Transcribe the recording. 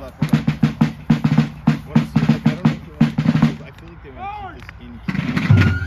on. I want to see, like, I don't know if they want to, because I feel like they want to keep this in camp.